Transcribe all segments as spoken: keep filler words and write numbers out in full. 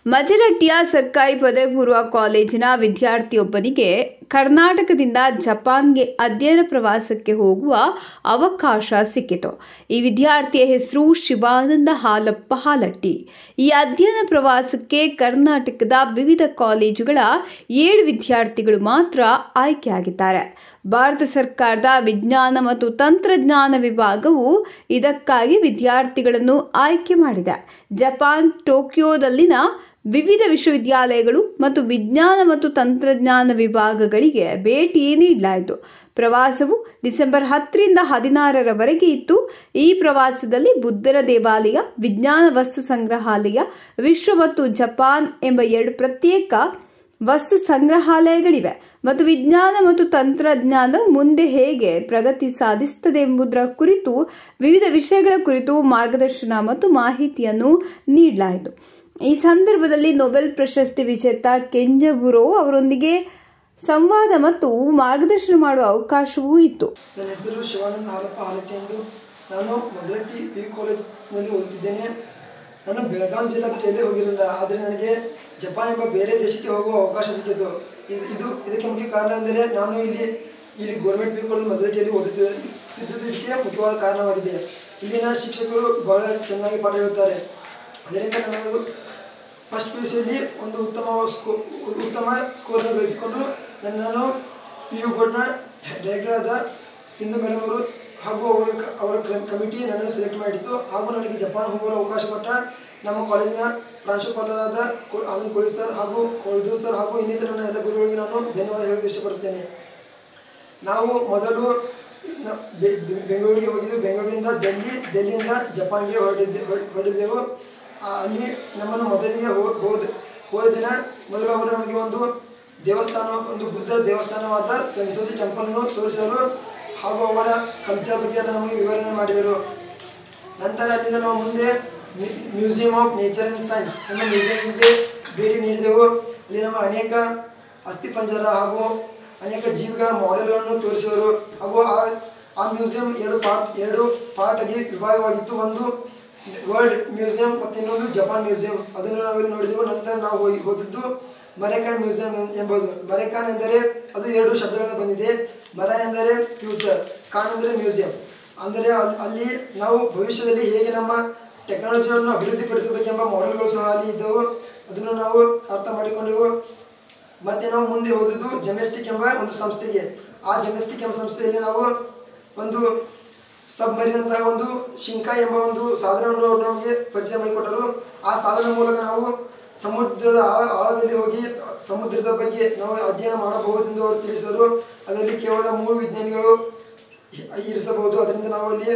ಮಜಲಟ್ಟಿಯ ಸರ್ಕಾರಿ ಪದವಿ ಪೂರ್ವ ಕಾಲೇಜಿನ ವಿದ್ಯಾರ್ಥಿಯೊಬ್ಬನಿಗೆ ಕರ್ನಾಟಕದಿಂದ ಜಪಾನ್ಗೆ ಅಧ್ಯಯನ ಪ್ರವಾಸಕ್ಕೆ ಹೋಗುವ ಅವಕಾಶ ಸಿಕ್ಕಿತು. ಈ ವಿದ್ಯಾರ್ಥಿಯ ಹೆಸರು ಶಿವಾನಂದ ಹಾಲಪ್ಪ ಹಾಲಟ್ಟಿ. ಈ ಅಧ್ಯಯನ ಪ್ರವಾಸಕ್ಕೆ ಕರ್ನಾಟಕದ ವಿವಿಧ ಕಾಲೇಜುಗಳ ಏಳು ವಿದ್ಯಾರ್ಥಿಗಳು ಮಾತ್ರ ಆಯ್ಕೆಯಾಗಿದ್ದಾರೆ. ಭಾರತ ಸರ್ಕಾರದ ವಿಜ್ಞಾನ ಮತ್ತು ತಂತ್ರಜ್ಞಾನ ವಿಭಾಗವು ಇದಕ್ಕಾಗಿ ವಿದ್ಯಾರ್ಥಿಗಳನ್ನು ಆಯ್ಕೆ ಮಾಡಿದೆ. ಜಪಾನ್ ಟೋಕಿಯೋದಲ್ಲಿನ ವಿವಿಧ ವಿಶ್ವವಿದ್ಯಾಲಯಗಳು ಮತ್ತು ವಿಜ್ಞಾನ ಮತ್ತು ತಂತ್ರಜ್ಞಾನ ವಿಭಾಗಗಳಿಗೆ ಭೇಟಿ ನೀಡಲಾಯಿತು. ಪ್ರವಾಸವು ಡಿಸೆಂಬರ್ ಹತ್ತರಿಂದ ಹದಿನಾರರವರೆಗೆ ಇತ್ತು. ಈ ಪ್ರವಾಸದಲ್ಲಿ ಬುದ್ಧರ ದೇವಾಲಯ, ವಿಜ್ಞಾನ ವಸ್ತು ಸಂಗ್ರಹಾಲಯ, ವಿಶ್ವ ಮತ್ತು ಜಪಾನ್ ಎಂಬ ಎರಡು ಪ್ರತ್ಯೇಕ ವಸ್ತು ಸಂಗ್ರಹಾಲಯಗಳಿವೆ ಮತ್ತು ವಿಜ್ಞಾನ ಮತ್ತು ತಂತ್ರಜ್ಞಾನ ಮುಂದೆ ಹೇಗೆ ಪ್ರಗತಿ ಸಾಧಿಸುತ್ತದೆ ಎಂಬುದರ ಕುರಿತು ವಿವಿಧ ವಿಷಯಗಳ ಕುರಿತು ಮಾರ್ಗದರ್ಶನ ಮತ್ತು ಮಾಹಿತಿಯನ್ನು ನೀಡಲಾಯಿತು. ಈ ಸಂದರ್ಭದಲ್ಲಿ ನೊಬೆಲ್ ಪ್ರಶಸ್ತಿ ವಿಜೇತ ಕೆಂಜಬುರೋ ಅವರೊಂದಿಗೆ ಸಂವಾದ ಮತ್ತು ಮಾರ್ಗದರ್ಶನ ಮಾಡುವ ಅವಕಾಶವೂ ಇತ್ತು. ನನ್ನ ಹೆಸರು ಶಿವಾನಂದ ಹಾಲಪ್ಪ ಹಾಲಟ್ಟಿ ಎಂದು. ನಾನು ಮಜಲಟ್ಟಿ ಪಿ ಕಾಲೇಜ್ನಲ್ಲಿ ಓದುತ್ತಿದ್ದೇನೆ. ನಾನು ಬೆಳಗಾವಿ ಜಿಲ್ಲಾ ಬಿಟ್ಟೆಲ್ಲೇ ಹೋಗಿರಲಿಲ್ಲ, ಆದರೆ ನನಗೆ ಜಪಾನ್ ಎಂಬ ಬೇರೆ ದೇಶಕ್ಕೆ ಹೋಗುವ ಅವಕಾಶ ಸಿಕ್ಕಿತು. ಇದು ಇದಕ್ಕೆ ಮುಖ್ಯ ಕಾರಣ ಎಂದರೆ ನಾನು ಇಲ್ಲಿ ಇಲ್ಲಿ ಗೌರ್ಮೆಂಟ್ ಪಿ ಕಾಲೇಜ್ ಮಜಲಟ್ಟಿಯಲ್ಲಿ ಓದುತ್ತಿದ್ದಕ್ಕೆ ಮುಖ್ಯವಾದ ಕಾರಣವಾಗಿದೆ. ಇಲ್ಲಿನ ಶಿಕ್ಷಕರು ಬಹಳ ಚೆನ್ನಾಗಿ ಪಾಠ ಹೇಳುತ್ತಾರೆ. ಅದರಿಂದ ನನ್ನದು ಫಸ್ಟ್ ಪಿ ಯು ಸಿಯಲ್ಲಿ ಒಂದು ಉತ್ತಮ ಸ್ಕೋ ಉತ್ತಮ ಸ್ಕೋರ್ನ ಗಳಿಸಿಕೊಂಡು ನನ್ನನ್ನು ಪಿ ಯು ಬೋರ್ಡ್ನ ಡೈರೆಕ್ಟರ್ ಆದ ಸಿಂಧು ಮೇಡಮ್ ಅವರು ಹಾಗೂ ಅವರ ಅವರ ಕಮಿಟಿ ನನ್ನನ್ನು ಸೆಲೆಕ್ಟ್ ಮಾಡಿತ್ತು. ಹಾಗೂ ನನಗೆ ಜಪಾನ್ ಹೋಗುವ ಅವಕಾಶ ಕೊಟ್ಟ ನಮ್ಮ ಕಾಲೇಜಿನ ಪ್ರಾಂಶುಪಾಲರಾದ ಆನಂದ್ ಕೋಳಿ ಸರ್ ಹಾಗೂ ಕೊಳ್ದೂರ್ ಸರ್ ಹಾಗೂ ಇನ್ನಿತರ ನನ್ನ ಎಲ್ಲ ಗುರುಗಳಿಗೆ ನಾನು ಧನ್ಯವಾದ ಹೇಳಲು ಇಷ್ಟಪಡುತ್ತೇನೆ. ನಾವು ಮೊದಲು ಬೆಂಗಳೂರಿಗೆ ಹೋಗಿದ್ದು. ಬೆಂಗಳೂರಿನಿಂದ ಡೆಲ್ಲಿ, ಡೆಲ್ಲಿಯಿಂದ ಜಪಾನ್ಗೆ ಹೊರಟಿದ್ದೆ ಹೊರಟಿದ್ದೆವು. ಅಲ್ಲಿ ನಮ್ಮನ್ನು ಮೊದಲಿಗೆ ಹೋದ ಹೋದ ದಿನ ಮೊದಲು ಅವರು ನಮಗೆ ಒಂದು ದೇವಸ್ಥಾನ, ಒಂದು ಬುದ್ಧರ ದೇವಸ್ಥಾನವಾದ ಸೆನ್ಸೋಜಿ ಟೆಂಪಲ್ನು ತೋರಿಸಿದರು ಹಾಗೂ ಅವರ ಕಲ್ಚರ್ ಬಗ್ಗೆ ಎಲ್ಲ ನಮಗೆ ವಿವರಣೆ ಮಾಡಿದರು. ನಂತರ ಅಲ್ಲಿಂದ ನಾವು ಮುಂದೆ museum of nature and science ಎಂಬ ಮ್ಯೂಸಿಯಂಗೆ ಭೇಟಿ ನೀಡಿದೆವು. ಅಲ್ಲಿ ನಮ್ಮ ಅನೇಕ ಅಸ್ಥಿಪಂಜರ ಹಾಗೂ ಅನೇಕ ಜೀವಿಗಳ ಮಾಡೆಲ್ಗಳನ್ನು ತೋರಿಸಿದರು. ಹಾಗೂ ಆ ಆ ಮ್ಯೂಸಿಯಂ ಎರಡು ಪಾರ್ಟ್ ಎರಡು ಪಾರ್ಟಾಗಿ ವಿಭಾಗವಾಗಿತ್ತು. ಒಂದು ವರ್ಲ್ಡ್ ಮ್ಯೂಸಿಯಂ ಮತ್ತು ಇನ್ನೊಂದು ಜಪಾನ್ ಮ್ಯೂಸಿಯಂ. ಅದನ್ನು ನಾವಿಲ್ಲಿ ನೋಡಿದೆವು. ನಂತರ ನಾವು ಹೋಗಿ ಹೋದದ್ದು ಮರೆಕಾನ್ ಮ್ಯೂಸಿಯಂ ಎಂಬುದು. ಮರೆಕಾನ್ ಎಂದರೆ ಅದು ಎರಡು ಶಬ್ದಗಳಿಂದ ಬಂದಿದೆ. ಮರ ಎಂದರೆ ಫ್ಯೂಚರ್, ಕಾನ್ ಅಂದರೆ ಮ್ಯೂಸಿಯಂ. ಅಂದರೆ ಅಲ್ಲಿ ನಾವು ಭವಿಷ್ಯದಲ್ಲಿ ಹೇಗೆ ನಮ್ಮ ಟೆಕ್ನಾಲಜಿಯನ್ನು ಅಭಿವೃದ್ಧಿಪಡಿಸಬೇಕೆಂಬ ಮಾಡೆಲ್ಗಳು ಸಹ ಅಲ್ಲಿ ಇದ್ದವು. ಅದನ್ನು ನಾವು ಅರ್ಥ ಮಾಡಿಕೊಂಡೆವು. ಮತ್ತು ನಾವು ಮುಂದೆ ಹೋದದ್ದು ಜೆಮೆಸ್ಟಿಕ್ ಎಂಬ ಒಂದು ಸಂಸ್ಥೆಗೆ. ಆ ಜೆಮೆಸ್ಟಿಕ್ ಎಂಬ ಸಂಸ್ಥೆಯಲ್ಲಿ ನಾವು ಒಂದು ಸಬ್ಮರೀನ್ ಅಂತಹ ಒಂದು ಶಿಂಕ ಎಂಬ ಒಂದು ಸಾಧನವನ್ನು ನಮಗೆ ಪರಿಚಯ ಮಾಡಿಕೊಟ್ಟರು. ಆ ಸಾಧನ ಮೂಲಕ ನಾವು ಸಮುದ್ರದ ಆಳ ಆಳದಲ್ಲಿ ಹೋಗಿ ಸಮುದ್ರದ ಬಗ್ಗೆ ನಾವು ಅಧ್ಯಯನ ಮಾಡಬಹುದೆಂದು ಅವರು ತಿಳಿಸಿದರು. ಅದರಲ್ಲಿ ಕೇವಲ ಮೂರು ವಿಜ್ಞಾನಿಗಳು ಇರಿಸಬಹುದು. ಅದರಿಂದ ನಾವು ಅಲ್ಲಿ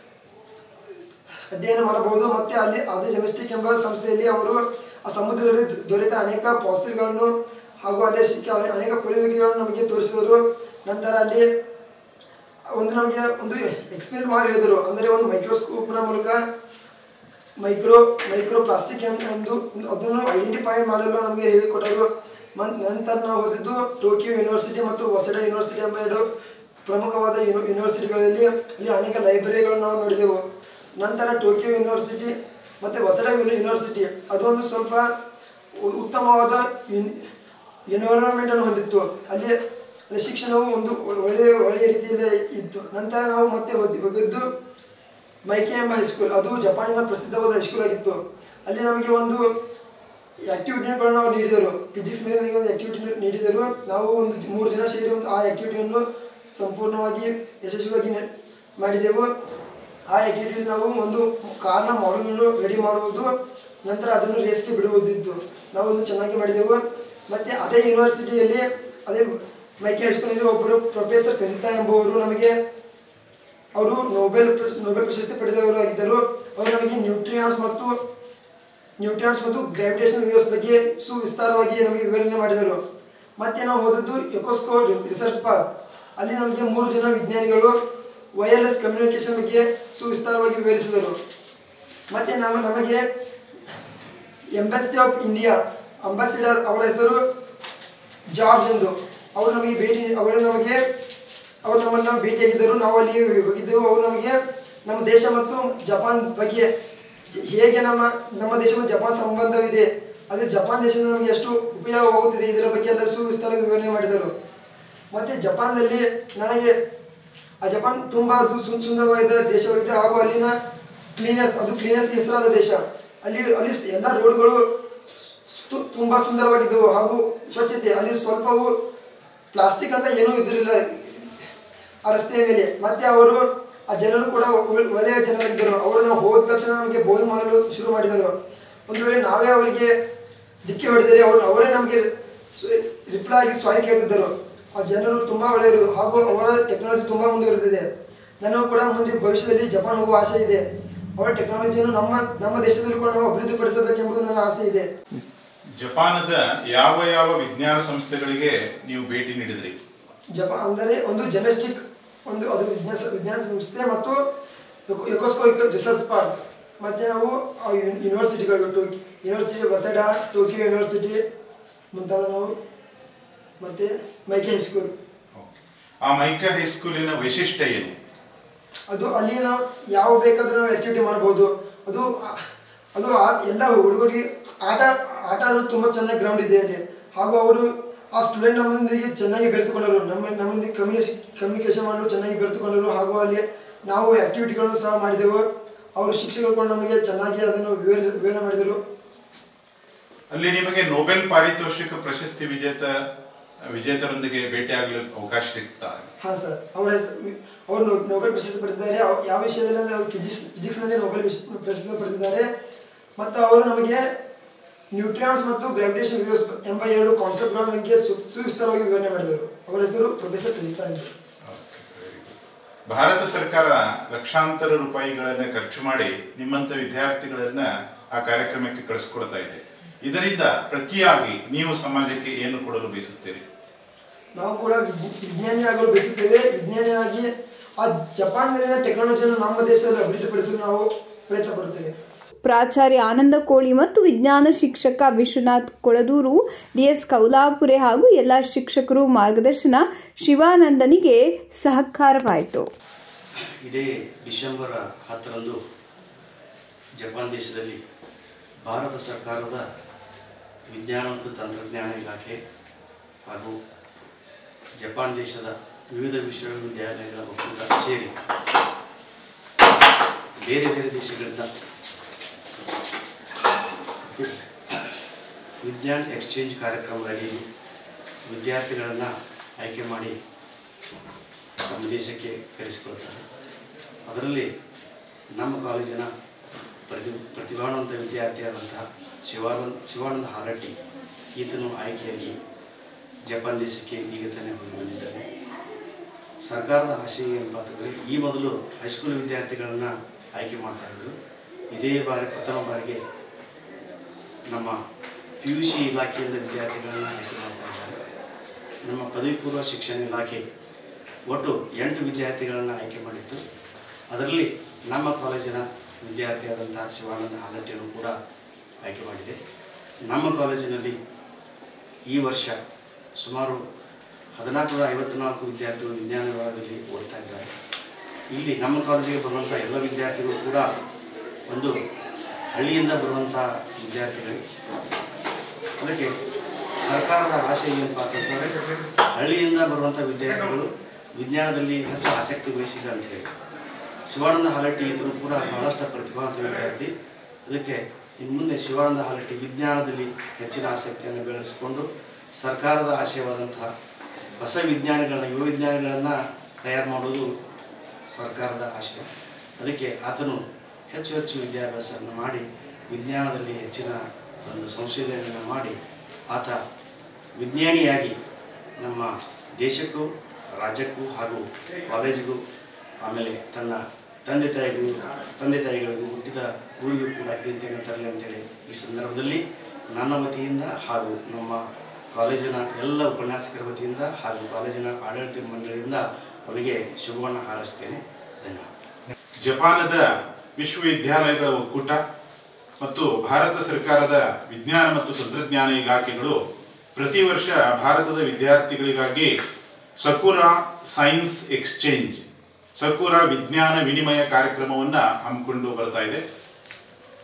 ಅಧ್ಯಯನ ಮಾಡಬಹುದು. ಮತ್ತು ಅಲ್ಲಿ ಅದೇ ಜೆಮೆಸ್ಟಿಕ್ ಎಂಬ ಸಂಸ್ಥೆಯಲ್ಲಿ ಅವರು ಆ ಸಮುದ್ರದಲ್ಲಿ ದೊರೆತ ಅನೇಕ ಫಾಸಿಲ್ಗಳನ್ನು ಹಾಗೂ ಅಲ್ಲೇ ಸಿಕ್ಕ ಅನೇಕ ಪುಳಿಯುವಿಕೆಗಳನ್ನು ನಮಗೆ ತೋರಿಸಿದರು. ನಂತರ ಅಲ್ಲಿ ಒಂದು ನಮಗೆ ಒಂದು ಎಕ್ಸ್ಪೆರಿಮೆಂಟ್ ಮಾಡಿ ಹೇಳಿದರು. ಅಂದರೆ ಒಂದು ಮೈಕ್ರೋಸ್ಕೋಪ್ನ ಮೂಲಕ ಮೈಕ್ರೋ ಮೈಕ್ರೋ ಪ್ಲಾಸ್ಟಿಕ್ ಎಂದು ಅದನ್ನು ಐಡೆಂಟಿಫೈ ಮಾಡಲು ನಮಗೆ ಹೇಳಿಕೊಟ್ಟರು. ನಂತರ ನಾವು ಓದಿದ್ದು ಟೋಕಿಯೋ ಯೂನಿವರ್ಸಿಟಿ ಮತ್ತು ವಸೆಡಾ ಯೂನಿವರ್ಸಿಟಿ ಎಂಬ ಎರಡು ಪ್ರಮುಖವಾದ ಯೂನಿ ಯೂನಿವರ್ಸಿಟಿಗಳಲ್ಲಿ ಅಲ್ಲಿ ಅನೇಕ ಲೈಬ್ರರಿಗಳನ್ನು ನಾವು ನೋಡಿದೆವು. ನಂತರ ಟೋಕಿಯೋ ಯೂನಿವರ್ಸಿಟಿ ಮತ್ತು ವಸೆಡಾ ಯೂನಿವರ್ಸಿಟಿ ಅದೊಂದು ಸ್ವಲ್ಪ ಉತ್ತಮವಾದ ಎನ್ವೈರನ್ಮೆಂಟನ್ನು ಹೊಂದಿತ್ತು. ಅಲ್ಲಿ ಅಲ್ಲಿ ಶಿಕ್ಷಣವು ಒಂದು ಒಳ್ಳೆಯ ಒಳ್ಳೆಯ ರೀತಿಯಲ್ಲಿ ಇತ್ತು. ನಂತರ ನಾವು ಮತ್ತೆ ಹೋಗಿ ಹೋಗಿದ್ದು ಮೈಕೆ ಎಂಬ ಹೈಸ್ಕೂಲ್. ಅದು ಜಪಾನಿನ ಪ್ರಸಿದ್ಧವಾದ ಹೈಸ್ಕೂಲ್ ಆಗಿತ್ತು. ಅಲ್ಲಿ ನಮಗೆ ಒಂದು ಆ್ಯಕ್ಟಿವಿಟಿಗಳನ್ನು ನಾವು ನೀಡಿದರು. ಫಿಸಿಕ್ಸ್ ಮೇಲೆ ನಮಗೆ ಒಂದು ಆ್ಯಕ್ಟಿವಿಟಿ ನೀಡಿದರು. ನಾವು ಒಂದು ಮೂರು ಜನ ಸೇರಿ ಒಂದು ಆ ಆ್ಯಕ್ಟಿವಿಟಿಯನ್ನು ಸಂಪೂರ್ಣವಾಗಿ ಯಶಸ್ವಿಯಾಗಿ ಮಾಡಿದೆವು. ಆ ಆ್ಯಕ್ಟಿವಿಟಿಯಲ್ಲಿ ನಾವು ಒಂದು ಕಾರ್ನ ಮಾಡೆಲನ್ನು ರೆಡಿ ಮಾಡುವುದು, ನಂತರ ಅದನ್ನು ರೇಸ್ಗೆ ಬಿಡುವುದಿತ್ತು. ನಾವು ಒಂದು ಚೆನ್ನಾಗಿ ಮಾಡಿದೆವು. ಮತ್ತು ಅದೇ ಯೂನಿವರ್ಸಿಟಿಯಲ್ಲಿ ಅದೇ ಮೈಕೆ ಹೈಸ್ಕೂಲ್ನಲ್ಲಿ ಒಬ್ಬರು ಪ್ರೊಫೆಸರ್ ಕಜಿತಾ ಎಂಬುವರು ನಮಗೆ ಅವರು ನೊಬೆಲ್ ನೊಬೆಲ್ ಪ್ರಶಸ್ತಿ ಪಡೆದವರು ಆಗಿದ್ದರು. ಅವರು ನಮಗೆ ನ್ಯೂಟ್ರಿಯಾನ್ಸ್ ಮತ್ತು ನ್ಯೂಟ್ರಿಯಾನ್ಸ್ ಮತ್ತು ಗ್ರಾವಿಟೇಷನಲ್ ವೇವ್ಸ್ ಬಗ್ಗೆ ಸುವಿಸ್ತಾರವಾಗಿ ನಮಗೆ ವಿವರಣೆ ಮಾಡಿದರು. ಮತ್ತು ನಾವು ಹೋದದ್ದು ಎಕೋಸ್ಕೋ ರಿಸರ್ಚ್ ಪಾರ್ಕ್. ಅಲ್ಲಿ ನಮಗೆ ಮೂರು ಜನ ವಿಜ್ಞಾನಿಗಳು ವೈರ್ಲೆಸ್ ಕಮ್ಯುನಿಕೇಷನ್ ಬಗ್ಗೆ ಸುವಿಸ್ತಾರವಾಗಿ ವಿವರಿಸಿದರು. ಮತ್ತು ನಮ್ಮ ನಮಗೆ ಎಂಬಸಿ ಆಫ್ ಇಂಡಿಯಾ ಅಂಬಾಸಿಡರ್ ಅವರ ಹೆಸರು ಜಾರ್ಜ್ ಎಂದು. ಅವರು ನಮಗೆ ಭೇಟಿ ಅವರು ನಮಗೆ ಅವರು ನಮ್ಮನ್ನು ಭೇಟಿಯಾಗಿದ್ದರು. ನಾವು ಅಲ್ಲಿ ಹೋಗಿದ್ದೆವು. ಅವರು ನಮಗೆ ನಮ್ಮ ದೇಶ ಮತ್ತು ಜಪಾನ್ ಬಗ್ಗೆ ಹೇಗೆ ನಮ್ಮ ನಮ್ಮ ದೇಶ ಮತ್ತು ಜಪಾನ್ ಸಂಬಂಧವಿದೆ ಅದೇ ಜಪಾನ್ ದೇಶದಿಂದ ನಮಗೆ ಎಷ್ಟು ಉಪಯೋಗವಾಗುತ್ತಿದೆ ಇದರ ಬಗ್ಗೆ ಎಲ್ಲ ಸುವಿಸ್ತಾರ ವಿವರಣೆ ಮಾಡಿದರು. ಮತ್ತು ಜಪಾನ್ದಲ್ಲಿ ನನಗೆ ಆ ಜಪಾನ್ ತುಂಬ ಅದು ಸುಂದರವಾದ ದೇಶವಾಗಿದೆ ಹಾಗೂ ಅಲ್ಲಿನ ಕ್ಲೀನೆಸ್ ಅದು ಕ್ಲೀನೆಸ್ಗೆ ಹೆಸರಾದ ದೇಶ. ಅಲ್ಲಿ ಅಲ್ಲಿ ಎಲ್ಲ ರೋಡ್ಗಳು ತುಂಬ ಸುಂದರವಾಗಿದ್ದವು ಹಾಗೂ ಸ್ವಚ್ಛತೆ ಅಲ್ಲಿ ಸ್ವಲ್ಪವೂ ಪ್ಲಾಸ್ಟಿಕ್ ಅಂತ ಏನೂ ಇದ್ದಿರಲಿಲ್ಲ ಆ ರಸ್ತೆಯ ಮೇಲೆ. ಮತ್ತು ಅವರು ಆ ಜನರು ಕೂಡ ಒಳ್ಳೆಯ ಜನರಾಗಿದ್ದರು. ಅವರು ನಾವು ಹೋದ ತಕ್ಷಣ ನಮಗೆ ಬೋಲ್ ಮಾಡಲು ಶುರು ಮಾಡಿದರು. ಒಂದು ವೇಳೆ ನಾವೇ ಅವರಿಗೆ ಡಿಕ್ಕಿ ಹೊಡೆದರೆ ಅವರು ಅವರೇ ನಮಗೆ ರಿಪ್ಲೈ ಆಗಿ ಸಾರಿ ಕೇಳ್ತಿದ್ದರು. ಆ ಜನರು ತುಂಬ ಒಳ್ಳೆಯರು ಹಾಗೂ ಅವರ ಟೆಕ್ನಾಲಜಿ ತುಂಬ ಮುಂದುವರೆದಿದೆ. ನನಗೂ ಕೂಡ ಮುಂದೆ ಭವಿಷ್ಯದಲ್ಲಿ ಜಪಾನ್ ಹೋಗುವ ಆಸೆ ಇದೆ. ಅವರ ಟೆಕ್ನಾಲಜಿಯನ್ನು ನಮ್ಮ ನಮ್ಮ ದೇಶದಲ್ಲಿ ಕೂಡ ನಾವು ಅಭಿವೃದ್ಧಿಪಡಿಸಬೇಕೆಂಬುದು ನನ್ನ ಆಸೆ ಇದೆ. ಜಪಾನದ ಯಾವ ಯಾವ ವಿಜ್ಞಾನ ಸಂಸ್ಥೆಗಳಿಗೆ ನೀವು ಭೇಟಿ ನೀಡಿದ್ರಿ? ಜಪಾನ್ ಅಂದರೆ ಒಂದು ಜೆಮೆಸ್ಟಿಕ್ ಒಂದು ಅದು ವಿಜ್ಞಾನ ವಿಜ್ಞಾನ ಸಂಸ್ಥೆ ಮತ್ತು ಎಕೋಸ್ಕೋ ರಿಸರ್ಚ್ ಪಾರ್ಕ್. ಮತ್ತು ನಾವು ಯೂನಿವರ್ಸಿಟಿಗಳು ಟೋಕಿ ಯೂನಿವರ್ಸಿಟಿ ವಸೆಡಾ, ಟೋಕಿಯೋ ಯೂನಿವರ್ಸಿಟಿ ಮುಂತಾದ ನಾವು ಮತ್ತು ಮೈಕೆ ಹೈಸ್ಕೂಲ್. ಆ ಮೈಕೆ ಹೈಸ್ಕೂಲಿನ ವೈಶಿಷ್ಟ್ಯ ಏನು? ಅದು ಅಲ್ಲಿ ನಾವು ಯಾವ ಬೇಕಾದರೂ ನಾವು ಆ್ಯಕ್ಟಿವಿಟಿ ಮಾಡ್ಬೋದು. ಅದು ಅದು ಎಲ್ಲ ಹುಡುಗರಿಗೆ ಆಟ ಆಟ ಆಡೋದು ತುಂಬ ಚೆನ್ನಾಗಿ ಗ್ರೌಂಡ್ ಇದೆ ಅಲ್ಲಿ. ಹಾಗೂ ಅವರು ಆ ಸ್ಟೂಡೆಂಟ್ ನಮ್ಮೊಂದಿಗೆ ಚೆನ್ನಾಗಿ ಬೆರೆತುಕೊಂಡರು. ನಮ್ಮ ನಮ್ಮೊಂದಿಗೆ ಕಮ್ಯುನಿಕೇಶ್ ಕಮ್ಯುನಿಕೇಷನ್ ಮಾಡಲು ಚೆನ್ನಾಗಿ ಬೆರೆತುಕೊಂಡರು. ಹಾಗೂ ಅಲ್ಲಿ ನಾವು ಆ್ಯಕ್ಟಿವಿಟಿಗಳನ್ನು ಸಹ ಮಾಡಿದೆವು. ಅವರು ಶಿಕ್ಷಕರು ಕೂಡ ನಮಗೆ ಚೆನ್ನಾಗಿ ಅದನ್ನು ವಿವರ ವಿವರಣೆ ಮಾಡಿದರು. ಅಲ್ಲಿ ನಿಮಗೆ ನೊಬೆಲ್ ಪಾರಿತೋಷಿಕ ಪ್ರಶಸ್ತಿ ವಿಜೇತ ವಿಜೇತರೊಂದಿಗೆ ಭೇಟಿಯಾಗಲು ಅವಕಾಶ ಸಿಗ್ತಾ? ಹಾಂ ಸರ್, ಅವರ ಅವರು ನೊಬೆಲ್ ಪ್ರಶಸ್ತಿ ಪಡೆದಿದ್ದಾರೆ. ಯಾವ ವಿಷಯದಲ್ಲಿ ಅಂದರೆ ಅವರು ಫಿಸಿಕ್ಸ್ ಫಿಸಿಕ್ಸ್ನಲ್ಲಿ ನೊಬೆಲ್ ಪ್ರಶಸ್ತಿ ಪಡೆದಿದ್ದಾರೆ. ಮತ್ತು ಅವರು ನಮಗೆ ನ್ಯೂಟ್ರಿಯಾನ್ಸ್ ಮತ್ತು ಗ್ರಾವಿಟೇಷನ್ ವೇವ್ಸ್ ಎಂಬ ಎರಡು ಕಾನ್ಸೆಪ್ಟ್ಗಳ ಬಗ್ಗೆ ಸುವಿಸ್ತಾರವಾಗಿ ವಿವರಣೆ ಮಾಡಿದರು. ಅವರ ಹೆಸರು ಪ್ರೊಫೆಸರ್ ಪ್ರಜಿತಾ ಅಂತ. ಭಾರತ ಸರ್ಕಾರ ಲಕ್ಷಾಂತರ ರೂಪಾಯಿಗಳನ್ನು ಖರ್ಚು ಮಾಡಿ ನಿಮ್ಮಂಥ ವಿದ್ಯಾರ್ಥಿಗಳನ್ನ ಆ ಕಾರ್ಯಕ್ರಮಕ್ಕೆ ಕಳಿಸ್ಕೊಡ್ತಾ ಇದೆ. ಇದರಿಂದ ಪ್ರತಿಯಾಗಿ ನೀವು ಸಮಾಜಕ್ಕೆ ಏನು ಕೊಡಲು ಬಯಸುತ್ತೀರಿ? ನಾವು ಕೂಡ ವಿಜ್ಞಾನಿ ಆಗಲು ಬಯಸುತ್ತೇವೆ. ವಿಜ್ಞಾನಿಯಾಗಿ ಆ ಜಪಾನ್ನಲ್ಲಿನ ಟೆಕ್ನಾಲಜಿಯನ್ನು ನಮ್ಮ ದೇಶದಲ್ಲಿ ಅಭಿವೃದ್ಧಿಪಡಿಸಲು ನಾವು ಪ್ರಯತ್ನ ಪಡುತ್ತೇವೆ. ಪ್ರಾಚಾರ್ಯ ಆನಂದ ಕೋಳಿ ಮತ್ತು ವಿಜ್ಞಾನ ಶಿಕ್ಷಕ ವಿಶ್ವನಾಥ್ ಕೊಳದೂರು, ಡಿಎಸ್ ಕೌಲಾಪುರೆ ಹಾಗೂ ಎಲ್ಲ ಶಿಕ್ಷಕರು ಮಾರ್ಗದರ್ಶನ ಶಿವಾನಂದನಿಗೆ ಸಹಕಾರವಾಯಿತು. ಇದೇ ಡಿಸೆಂಬರ್ ಹತ್ತರಂದು ಜಪಾನ್ ದೇಶದಲ್ಲಿ ಭಾರತ ಸರ್ಕಾರದ ವಿಜ್ಞಾನ ಮತ್ತು ತಂತ್ರಜ್ಞಾನ ಇಲಾಖೆ ಹಾಗೂ ಜಪಾನ್ ದೇಶದ ವಿವಿಧ ವಿಶ್ವವಿದ್ಯಾಲಯಗಳ ಒಕ್ಕೂಟ ಸೇರಿ ಬೇರೆ ಬೇರೆ ದೇಶಗಳಿಂದ ವಿಜ್ಞಾನ ಎಕ್ಸ್ಚೇಂಜ್ ಕಾರ್ಯಕ್ರಮದಲ್ಲಿ ವಿದ್ಯಾರ್ಥಿಗಳನ್ನು ಆಯ್ಕೆ ಮಾಡಿ ನಮ್ಮ ದೇಶಕ್ಕೆ ಕರೆಸಿಕೊಳ್ತಾರೆ. ಅದರಲ್ಲಿ ನಮ್ಮ ಕಾಲೇಜಿನ ಪ್ರತಿ ಪ್ರತಿಭಾವಂತ ವಿದ್ಯಾರ್ಥಿಯಾದಂತಹ ಶಿವಾನಂದ ಶಿವಾನಂದ ಹಾರಟ್ಟಿ ಈತನು ಆಯ್ಕೆಯಾಗಿ ಜಪಾನ್ ದೇಶಕ್ಕೆ ಈಗ ತಾನೇ ಹೋಗಿ ಬಂದಿದ್ದಾನೆ. ಸರ್ಕಾರದ ಆಶಯ ಏನಪ್ಪ ಅಂತಂದರೆ ಈ ಮೊದಲು ಹೈಸ್ಕೂಲ್ ವಿದ್ಯಾರ್ಥಿಗಳನ್ನು ಆಯ್ಕೆ ಮಾಡ್ತಾಯಿದ್ರು. ಇದೇ ಬಾರಿ ಪ್ರಥಮ ಬಾರಿಗೆ ನಮ್ಮ ಪಿ ಯು ಸಿ ಇಲಾಖೆಯಿಂದ ವಿದ್ಯಾರ್ಥಿಗಳನ್ನು ಆಯ್ಕೆ ಮಾಡ್ತಾ ಇದ್ದಾರೆ. ನಮ್ಮ ಪದವಿ ಪೂರ್ವ ಶಿಕ್ಷಣ ಇಲಾಖೆ ಒಟ್ಟು ಎಂಟು ವಿದ್ಯಾರ್ಥಿಗಳನ್ನು ಆಯ್ಕೆ ಮಾಡಿತ್ತು. ಅದರಲ್ಲಿ ನಮ್ಮ ಕಾಲೇಜಿನ ವಿದ್ಯಾರ್ಥಿಯಾದಂಥ ಶಿವಾನಂದ ಹಾಲಟ್ಟಿಯನ್ನು ಕೂಡ ಆಯ್ಕೆ ಮಾಡಿದೆ. ನಮ್ಮ ಕಾಲೇಜಿನಲ್ಲಿ ಈ ವರ್ಷ ಸುಮಾರು ಹದಿನಾಲ್ಕು ನೂರ ಐವತ್ತ್ನಾಲ್ಕು ವಿದ್ಯಾರ್ಥಿಗಳು ವಿಜ್ಞಾನ ವಿಭಾಗದಲ್ಲಿ ಓದ್ತಾ ಇದ್ದಾರೆ. ಇಲ್ಲಿ ನಮ್ಮ ಕಾಲೇಜಿಗೆ ಬರುವಂಥ ಎಲ್ಲ ವಿದ್ಯಾರ್ಥಿಗಳು ಕೂಡ ಒಂದು ಹಳ್ಳಿಯಿಂದ ಬರುವಂಥ ವಿದ್ಯಾರ್ಥಿಗಳು. ಅದಕ್ಕೆ ಸರ್ಕಾರದ ಆಸೆ ಏನಪ್ಪ ಅಂತಂದರೆ ಹಳ್ಳಿಯಿಂದ ಬರುವಂಥ ವಿದ್ಯಾರ್ಥಿಗಳು ವಿಜ್ಞಾನದಲ್ಲಿ ಹೆಚ್ಚು ಆಸಕ್ತಿ ವಹಿಸಿಲ್ಲ ಅಂತೇಳಿ. ಶಿವಾನಂದ ಹಾಲಟ್ಟಿ ಇದ್ದರೂ ಕೂಡ ಬಹಳಷ್ಟು ಪ್ರತಿಭಾವಂತ ವಿದ್ಯಾರ್ಥಿ. ಅದಕ್ಕೆ ಇನ್ನು ಮುಂದೆ ಶಿವಾನಂದ ಹಾಲಟ್ಟಿ ವಿಜ್ಞಾನದಲ್ಲಿ ಹೆಚ್ಚಿನ ಆಸಕ್ತಿಯನ್ನು ಬೆಳೆಸಿಕೊಂಡು ಸರ್ಕಾರದ ಆಶಯವಾದಂತಹ ಹೊಸ ವಿಜ್ಞಾನಿಗಳನ್ನ ಯುವ ವಿಜ್ಞಾನಿಗಳನ್ನು ತಯಾರು ಮಾಡೋದು ಸರ್ಕಾರದ ಆಶಯ. ಅದಕ್ಕೆ ಆತನು ಹೆಚ್ಚು ಹೆಚ್ಚು ವಿದ್ಯಾಭ್ಯಾಸವನ್ನು ಮಾಡಿ ವಿಜ್ಞಾನದಲ್ಲಿ ಹೆಚ್ಚಿನ ಒಂದು ಸಂಶೋಧನೆಯನ್ನು ಮಾಡಿ ಆತ ವಿಜ್ಞಾನಿಯಾಗಿ ನಮ್ಮ ದೇಶಕ್ಕೂ ರಾಜ್ಯಕ್ಕೂ ಹಾಗೂ ಕಾಲೇಜಿಗೂ ಆಮೇಲೆ ತನ್ನ ತಂದೆ ತಾಯಿಗಳು ತಂದೆ ತಾಯಿಗಳಿಗೂ ಹುಟ್ಟಿದ ಊರಿಗೂ ಕೂಡ ಕೀರ್ತಿಯನ್ನು ತರಲಿ ಅಂತೇಳಿ ಈ ಸಂದರ್ಭದಲ್ಲಿ ನನ್ನ ವತಿಯಿಂದ ಹಾಗೂ ನಮ್ಮ ಕಾಲೇಜಿನ ಎಲ್ಲ ಉಪನ್ಯಾಸಕರ ವತಿಯಿಂದ ಹಾಗೂ ಕಾಲೇಜಿನ ಆಡಳಿತ ಮಂಡಳಿಯಿಂದ ಅವರಿಗೆ ಶುಭವನ್ನು ಹಾರೈಸ್ತೇನೆ. ಧನ್ಯವಾದ. ಜಪಾನದ ವಿಶ್ವವಿದ್ಯಾಲಯಗಳ ಒಕ್ಕೂಟ ಮತ್ತು ಭಾರತ ಸರ್ಕಾರದ ವಿಜ್ಞಾನ ಮತ್ತು ತಂತ್ರಜ್ಞಾನ ಇಲಾಖೆಗಳು ಪ್ರತಿ ವರ್ಷ ಭಾರತದ ವಿದ್ಯಾರ್ಥಿಗಳಿಗಾಗಿ ಸಕುರಾ ಸೈನ್ಸ್ ಎಕ್ಸ್ಚೇಂಜ್ ಸಕುರಾ ವಿಜ್ಞಾನ ವಿನಿಮಯ ಕಾರ್ಯಕ್ರಮವನ್ನು ಹಮ್ಮಿಕೊಂಡು ಬರ್ತಾ ಇದೆ.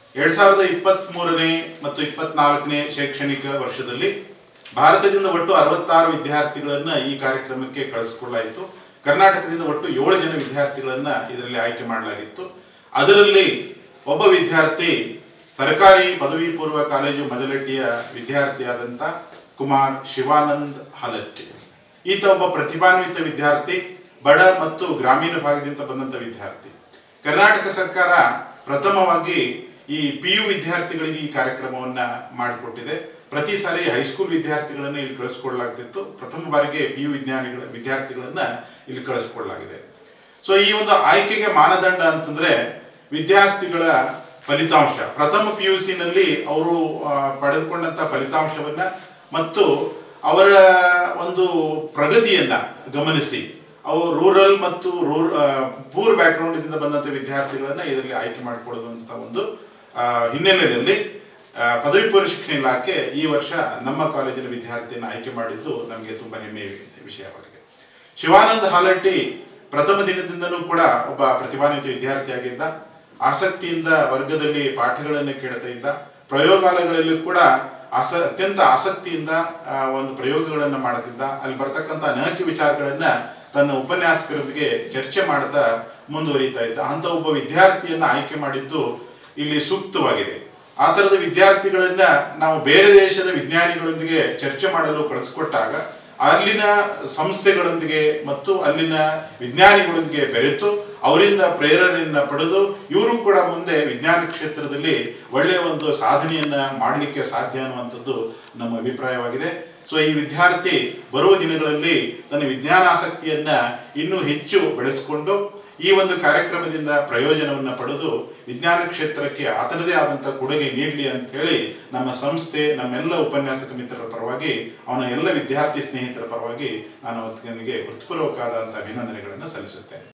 ಎರಡ್ ಸಾವಿರದ ಇಪ್ಪತ್ತ್ ಮೂರನೇ ಮತ್ತು ಇಪ್ಪತ್ನಾಲ್ಕನೇ ಶೈಕ್ಷಣಿಕ ವರ್ಷದಲ್ಲಿ ಭಾರತದಿಂದ ಒಟ್ಟು ಅರವತ್ತಾರು ವಿದ್ಯಾರ್ಥಿಗಳನ್ನ ಈ ಕಾರ್ಯಕ್ರಮಕ್ಕೆ ಕಳಿಸಿಕೊಳ್ಳಲಾಯಿತು. ಕರ್ನಾಟಕದಿಂದ ಒಟ್ಟು ಏಳು ಜನ ವಿದ್ಯಾರ್ಥಿಗಳನ್ನ ಇದರಲ್ಲಿ ಆಯ್ಕೆ ಮಾಡಲಾಗಿತ್ತು. ಅದರಲ್ಲಿ ಒಬ್ಬ ವಿದ್ಯಾರ್ಥಿ ಸರ್ಕಾರಿ ಪದವಿ ಪೂರ್ವ ಕಾಲೇಜು ಮಜಲಟ್ಟಿಯ ವಿದ್ಯಾರ್ಥಿಯಾದಂಥ ಕುಮಾರ್ ಶಿವಾನಂದ್ ಹಾಲಟ್ಟಿ. ಈತ ಒಬ್ಬ ಪ್ರತಿಭಾನ್ವಿತ ವಿದ್ಯಾರ್ಥಿ, ಬಡ ಮತ್ತು ಗ್ರಾಮೀಣ ಭಾಗದಿಂದ ಬಂದಂಥ ವಿದ್ಯಾರ್ಥಿ. ಕರ್ನಾಟಕ ಸರ್ಕಾರ ಪ್ರಥಮವಾಗಿ ಈ ಪಿ ಯು ವಿದ್ಯಾರ್ಥಿಗಳಿಗೆ ಈ ಕಾರ್ಯಕ್ರಮವನ್ನ ಮಾಡಿಕೊಟ್ಟಿದೆ. ಪ್ರತಿ ಸಾರಿ ಹೈಸ್ಕೂಲ್ ವಿದ್ಯಾರ್ಥಿಗಳನ್ನ ಇಲ್ಲಿ ಕಳಿಸ್ಕೊಡ್ಲಾಗ್ತಿತ್ತು. ಪ್ರಥಮ ಬಾರಿಗೆ ಪಿ ಯು ವಿಜ್ಞಾನಿಗಳ ವಿದ್ಯಾರ್ಥಿಗಳನ್ನ ಇಲ್ಲಿ ಕಳಿಸ್ಕೊಡ್ಲಾಗಿದೆ. ಸೊ ಈ ಒಂದು ಆಯ್ಕೆಗೆ ಮಾನದಂಡ ಅಂತಂದ್ರೆ ವಿದ್ಯಾರ್ಥಿಗಳ ಫಲಿತಾಂಶ, ಪ್ರಥಮ ಪಿ ಯು ಸಿ ನಲ್ಲಿ ಅವರು ಪಡೆದುಕೊಂಡಂತ ಫಲಿತಾಂಶವನ್ನ ಮತ್ತು ಅವರ ಒಂದು ಪ್ರಗತಿಯನ್ನ ಗಮನಿಸಿ ಅವು ರೂರಲ್ ಮತ್ತು ರೂರ್ ಪೂರ್ ಬ್ಯಾಕ್ ಗ್ರೌಂಡ್ ಇಂದ ಬಂದಂತ ವಿದ್ಯಾರ್ಥಿಗಳನ್ನ ಇದರಲ್ಲಿ ಆಯ್ಕೆ ಮಾಡಿಕೊಳ್ಳುವಂತ ಒಂದು ಹಿನ್ನೆಲೆಯಲ್ಲಿ ಪದವಿ ಪೂರ್ವ ಶಿಕ್ಷಣ ಇಲಾಖೆ ಈ ವರ್ಷ ನಮ್ಮ ಕಾಲೇಜಿನ ವಿದ್ಯಾರ್ಥಿಯನ್ನು ಆಯ್ಕೆ ಮಾಡಿದ್ದು ನಮಗೆ ತುಂಬಾ ಹೆಮ್ಮೆಯ ವಿಷಯವಾಗಿದೆ. ಶಿವಾನಂದ ಹಾಲಟ್ಟಿ ಪ್ರಥಮ ದಿನದಿಂದನೂ ಕೂಡ ಒಬ್ಬ ಪ್ರತಿಭಾನ್ವಿತ ವಿದ್ಯಾರ್ಥಿಯಾಗಿದ್ದ. ಆಸಕ್ತಿಯಿಂದ ವರ್ಗದಲ್ಲಿ ಪಾಠಗಳನ್ನು ಕೇಳ್ತಾ ಇದ್ದ. ಪ್ರಯೋಗಾಲಯಗಳಲ್ಲಿ ಕೂಡ ಆಸ ಅತ್ಯಂತ ಆಸಕ್ತಿಯಿಂದ ಒಂದು ಪ್ರಯೋಗಗಳನ್ನು ಮಾಡುತ್ತಿದ್ದ. ಅಲ್ಲಿ ಬರ್ತಕ್ಕಂಥ ಅನೇಕ ವಿಚಾರಗಳನ್ನ ತನ್ನ ಉಪನ್ಯಾಸಕರೊಂದಿಗೆ ಚರ್ಚೆ ಮಾಡ್ತಾ ಮುಂದುವರಿತಾ ಇದ್ದ. ಅಂತ ಒಬ್ಬ ವಿದ್ಯಾರ್ಥಿಯನ್ನ ಆಯ್ಕೆ ಮಾಡಿದ್ದು ಇಲ್ಲಿ ಸೂಕ್ತವಾಗಿದೆ. ಆ ತರದ ವಿದ್ಯಾರ್ಥಿಗಳನ್ನ ನಾವು ಬೇರೆ ದೇಶದ ವಿಜ್ಞಾನಿಗಳೊಂದಿಗೆ ಚರ್ಚೆ ಮಾಡಲು ಕಳಿಸ್ಕೊಟ್ಟಾಗ ಅಲ್ಲಿನ ಸಂಸ್ಥೆಗಳೊಂದಿಗೆ ಮತ್ತು ಅಲ್ಲಿನ ವಿಜ್ಞಾನಿಗಳೊಂದಿಗೆ ಬೆರೆತು ಅವರಿಂದ ಪ್ರೇರಣೆಯನ್ನ ಪಡೆದು ಇವರು ಕೂಡ ಮುಂದೆ ವಿಜ್ಞಾನ ಕ್ಷೇತ್ರದಲ್ಲಿ ಒಳ್ಳೆಯ ಒಂದು ಸಾಧನೆಯನ್ನ ಮಾಡಲಿಕ್ಕೆ ಸಾಧ್ಯ ಅನ್ನುವಂಥದ್ದು ನಮ್ಮ ಅಭಿಪ್ರಾಯವಾಗಿದೆ. ಸೊ ಈ ವಿದ್ಯಾರ್ಥಿ ಬರುವ ದಿನಗಳಲ್ಲಿ ತನ್ನ ವಿಜ್ಞಾನಾಸಕ್ತಿಯನ್ನ ಇನ್ನೂ ಹೆಚ್ಚು ಬೆಳೆಸಿಕೊಂಡು ಈ ಒಂದು ಕಾರ್ಯಕ್ರಮದಿಂದ ಪ್ರಯೋಜನವನ್ನು ಪಡೆದು ವಿಜ್ಞಾನ ಕ್ಷೇತ್ರಕ್ಕೆ ಆತನದೇ ಆದಂತಹ ಕೊಡುಗೆ ನೀಡಲಿ ಅಂತ ಹೇಳಿ ನಮ್ಮ ಸಂಸ್ಥೆ, ನಮ್ಮೆಲ್ಲ ಉಪನ್ಯಾಸಕ ಮಿತ್ರರ ಪರವಾಗಿ, ಅವನ ಎಲ್ಲ ವಿದ್ಯಾರ್ಥಿ ಸ್ನೇಹಿತರ ಪರವಾಗಿ ನಾನು ಅವನಿಗೆ ಹೃತ್ಪೂರ್ವಕವಾದಂತಹ ಅಭಿನಂದನೆಗಳನ್ನು ಸಲ್ಲಿಸುತ್ತೇನೆ.